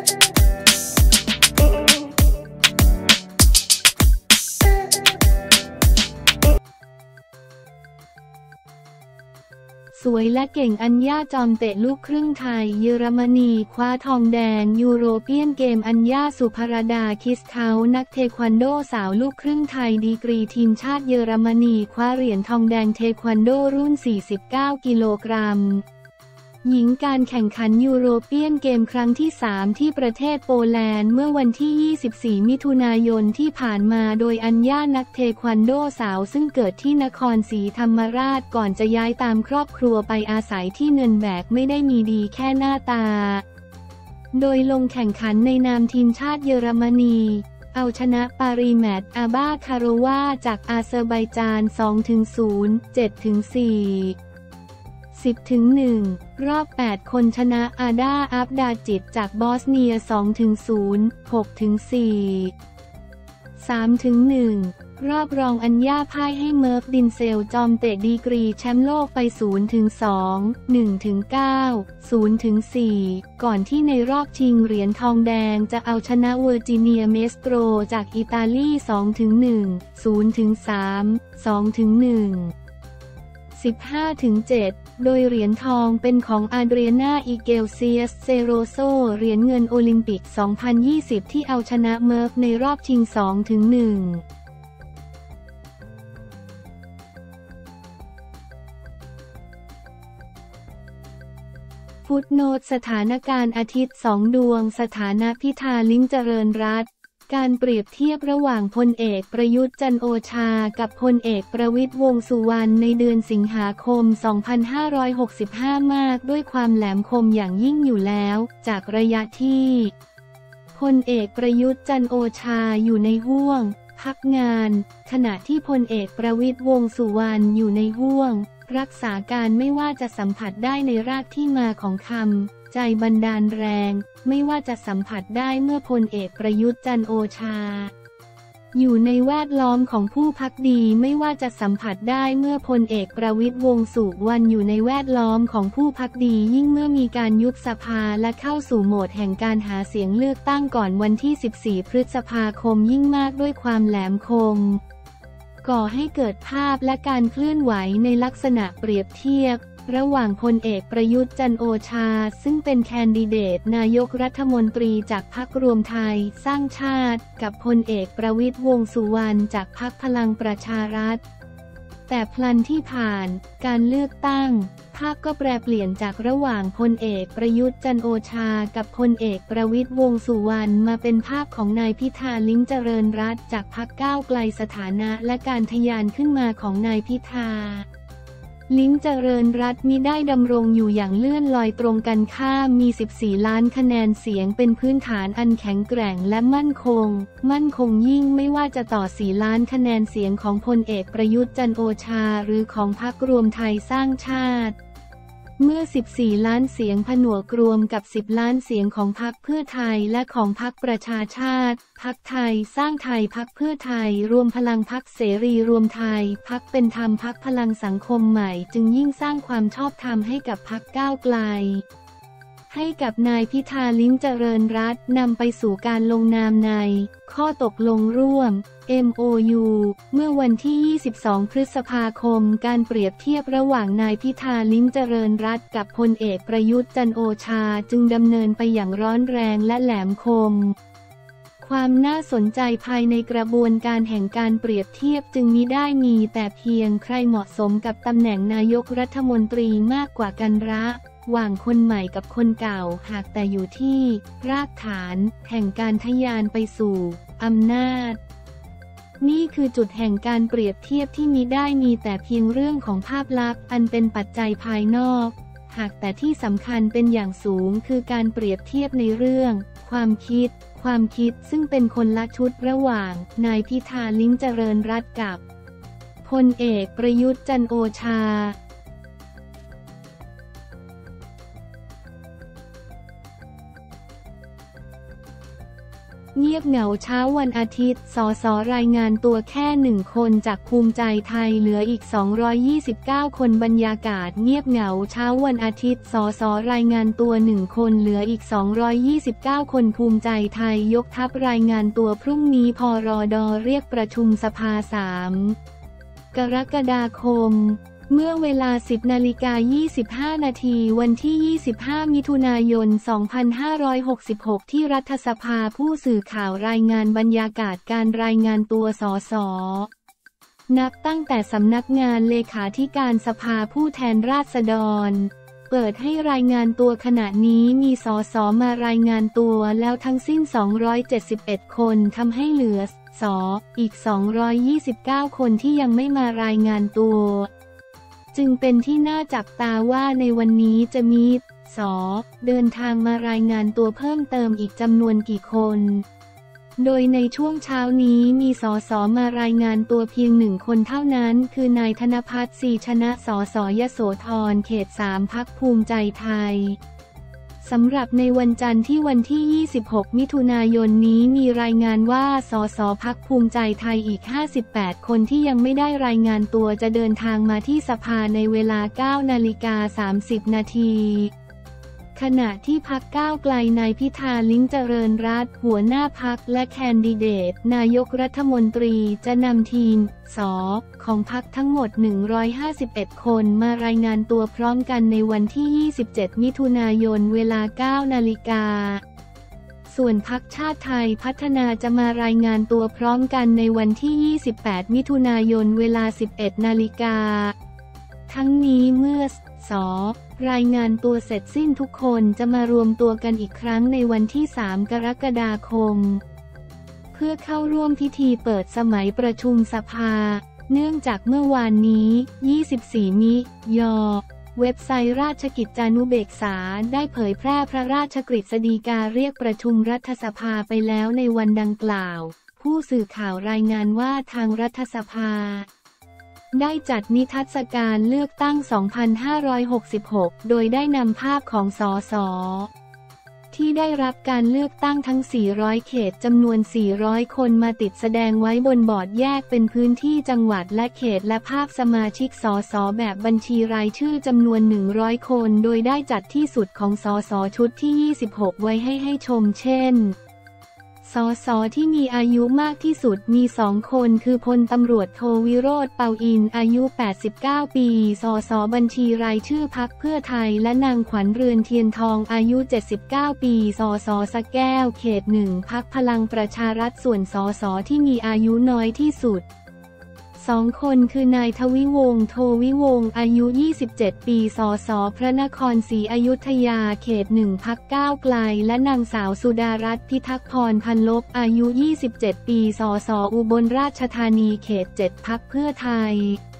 สวยและเก่งอัญญาจอมเตะลูกครึ่งไทยเยอรมนีคว้าทองแดงยูโรเปียนเกมอัญญาสุภรดาคิสเขานักเทควันโดสาวลูกครึ่งไทยดีกรีทีมชาติเยอรมนีคว้าเหรียญทองแดงเทควันโดรุ่น 49 กิโลกรัมหญิงการแข่งขันยูโรเปียนเกมครั้งที่ 3 ที่ประเทศโปแลนด์เมื่อวันที่ 24 มิถุนายนที่ผ่านมาโดยอัญญานักเทควันโดสาวซึ่งเกิดที่นครศรีธรรมราชก่อนจะย้ายตามครอบครัวไปอาศัยที่เนิร์นแบร์กไม่ได้มีดีแค่หน้าตาโดยลงแข่งขันในนามทีมชาติเยอรมนีเอาชนะปาริแมตอาบาคาราวาจากอาเซอร์ไบจาน 2-0 7-4 10-1 รอบ 8 คนชนะอาดาอับดาจิตจากบอสเนีย 2-0 6-4 3-1 รอบรองอัญญาพ่ายให้เมิร์ฟดินเซลจอมเตะดีกรีแชมป์โลกไป 0-2 1-9 0-4 ก่อนที่ในรอบชิงเหรียญทองแดงจะเอาชนะเวอร์จิเนียเมสโตรจากอิตาลี 2-1 0-3 2-1 15-7 โดยเหรียญทองเป็นของอาเดรียนาอิเกลเซียสเซโรโซเหรียญเงินโอลิมปิก 2020 ที่เอาชนะเมิร์ฟในรอบชิง 2-1 ฟุตโนตสถานการณ์อาทิตย์2 ดวงสถานะพิธาลิ้มเจริญรัตน์การเปรียบเทียบระหว่างพลเอกประยุทธ์จันทร์โอชากับพลเอกประวิตรวงษ์สุวรรณในเดือนสิงหาคม 2565 มากด้วยความแหลมคมอย่างยิ่งอยู่แล้วจากระยะที่พลเอกประยุทธ์จันทร์โอชาอยู่ในห้วงพักงานขณะที่พลเอกประวิตรวงษ์สุวรรณอยู่ในห้วงรักษาการไม่ว่าจะสัมผัสได้ในรากที่มาของคำใจบันดาลแรงไม่ว่าจะสัมผัสได้เมื่อพลเอกประยุทธ์จันทร์โอชาอยู่ในแวดล้อมของผู้ภักดีไม่ว่าจะสัมผัสได้เมื่อพลเอกประวิตรวงษ์สุวรรณอยู่ในแวดล้อมของผู้ภักดียิ่งเมื่อมีการยุบสภาและเข้าสู่โหมดแห่งการหาเสียงเลือกตั้งก่อนวันที่ 14 พฤษภาคมยิ่งมากด้วยความแหลมคมก่อให้เกิดภาพและการเคลื่อนไหวในลักษณะเปรียบเทียบระหว่างพลเอกประยุทธ์จันทร์โอชาซึ่งเป็นแคนดิเดตนายกรัฐมนตรีจากพรรครวมไทยสร้างชาติกับพลเอกประวิตรวงษ์สุวรรณจากพรรคพลังประชารัฐแต่พลันที่ผ่านการเลือกตั้งภาพก็แปรเปลี่ยนจากระหว่างพลเอกประยุทธ์จันทร์โอชากับพลเอกประวิตรวงษ์สุวรรณมาเป็นภาพของนายพิธาลิ้มเจริญรัตน์จากพรรคก้าวไกลสถานะและการทะยานขึ้นมาของนายพิธาลิ้มเจริญรัตน์มิได้ดำรงอยู่อย่างเลื่อนลอยตรงกันข้ามมี 14 ล้านคะแนนเสียงเป็นพื้นฐานอันแข็งแกร่งและมั่นคงยิ่งไม่ว่าจะต่อ 4 ล้านคะแนนเสียงของพลเอกประยุทธ์จันทร์โอชาหรือของพรรครวมไทยสร้างชาติเมื่อ 14 ล้านเสียงผนวกรวมกับ 10 ล้านเสียงของพรรคเพื่อไทยและของพรรคประชาชาติพรรคไทยสร้างไทยพรรคเพื่อไทยรวมพลังพรรคเสรีรวมไทยพรรคเป็นธรรมพรรคพลังสังคมใหม่จึงยิ่งสร้างความชอบธรรมให้กับพรรคก้าวไกลให้กับนายพิธาลิ้มเจริญรัตน์นำไปสู่การลงนามในข้อตกลงร่วม MOU เมื่อวันที่ 22 พฤษภาคมการเปรียบเทียบระหว่างนายพิธาลิ้มเจริญรัตน์กับพลเอกประยุทธ์จันทร์โอชาจึงดำเนินไปอย่างร้อนแรงและแหลมคมความน่าสนใจภายในกระบวนการแห่งการเปรียบเทียบจึงมิได้มีแต่เพียงใครเหมาะสมกับตำแหน่งนายกรัฐมนตรีมากกว่ากันระหว่างคนใหม่กับคนเก่าหากแต่อยู่ที่รากฐานแห่งการทะยานไปสู่อำนาจนี่คือจุดแห่งการเปรียบเทียบที่มิได้มีแต่เพียงเรื่องของภาพลักษณ์อันเป็นปัจจัยภายนอกหากแต่ที่สำคัญเป็นอย่างสูงคือการเปรียบเทียบในเรื่องความคิดซึ่งเป็นคนละชุดระหว่างนายพิธาลิ้มเจริญรัตน์กับพลเอกประยุทธ์จันทร์โอชาเงียบเหงาเช้าวันอาทิตย์ สสรายงานตัวแค่1 คนจากภูมิใจไทยเหลืออีก229 คนบรรยากาศเงียบเหงาเช้าวันอาทิตย์ สสรายงานตัว1 คนเหลืออีก229 คนภูมิใจไทยยกทัพรายงานตัวพรุ่งนี้พรด.เรียกประชุมสภา3 กรกฎาคมเมื่อเวลา 10:25 นาทีวันที่ 25 มิถุนายน 2566 ที่รัฐสภาผู้สื่อข่าวรายงานบรรยากาศการรายงานตัวสส.นับตั้งแต่สำนักงานเลขาธิการสภาผู้แทนราษฎรเปิดให้รายงานตัวขณะนี้มีสส.มารายงานตัวแล้วทั้งสิ้น271 คนทำให้เหลืออีก229 คนที่ยังไม่มารายงานตัวจึงเป็นที่น่าจับตาว่าในวันนี้จะมีเดินทางมารายงานตัวเพิ่มเติมอีกจำนวนกี่คนโดยในช่วงเช้านี้มีสสมารายงานตัวเพียง1 คนเท่านั้นคือนายธนภัทร ศรีชนะสสยโสธรเขต 3 พรรคภูมิใจไทยสำหรับในวันจันทร์ที่วันที่ 26 มิถุนายนนี้มีรายงานว่าสสพรรคภูมิใจไทยอีก58 คนที่ยังไม่ได้รายงานตัวจะเดินทางมาที่สภาในเวลา 9:30 นาทีขณะที่พรรคก้าวไกลนายพิธาลิ้มเจริญรัตน์หัวหน้าพรรคและแคนดิเดตนายกรัฐมนตรีจะนำทีมของพรรคทั้งหมด151 คนมารายงานตัวพร้อมกันในวันที่ 27 มิถุนายนเวลา 9 นาฬิกาส่วนพรรคชาติไทยพัฒนาจะมารายงานตัวพร้อมกันในวันที่ 28 มิถุนายนเวลา 11 นาฬิกาทั้งนี้เมื่อรายงานตัวเสร็จสิ้นทุกคนจะมารวมตัวกันอีกครั้งในวันที่ 3 กรกฎาคมเพื่อเข้าร่วมพิธีเปิดสมัยประชุมสภาเนื่องจากเมื่อวานนี้ 24 มิยเว็บไซต์ราชกิจจานุเบกษาได้เผยแพร่พระราชกฤษฎีกาเรียกประชุมรัฐสภาไปแล้วในวันดังกล่าวผู้สื่อข่าวรายงานว่าทางรัฐสภาได้จัดนิทรรศการเลือกตั้ง 2566 โดยได้นำภาพของสส.ที่ได้รับการเลือกตั้งทั้ง 400 เขตจำนวน 400 คนมาติดแสดงไว้บนบอร์ดแยกเป็นพื้นที่จังหวัดและเขตและภาพสมาชิกสส.แบบบัญชีรายชื่อจำนวน 100 คนโดยได้จัดที่สุดของสส.ชุดที่ 26 ไว้ให้ชมเช่นสส.ที่มีอายุมากที่สุดมี2 คนคือพลตำรวจโทวิโรจน์ เปาอินอายุ 89 ปีสส.บัญชีรายชื่อพรรคเพื่อไทยและนางขวัญเรือนเทียนทองอายุ 79 ปีสส.สระแก้วเขต 1 พรรคพลังประชารัฐส่วนสส.ที่มีอายุน้อยที่สุด2 คนคือนายทวิวงศ์ โทวิวงศ์อายุ 27 ปีสส.พระนครศรีอยุธยาเขต 1 พรรคก้าวไกลและนางสาวสุดารัตน์ พิทักษ์พรพันลบอายุ 27 ปีสส.อุบลราชธานีเขต 7 พรรคเพื่อไทย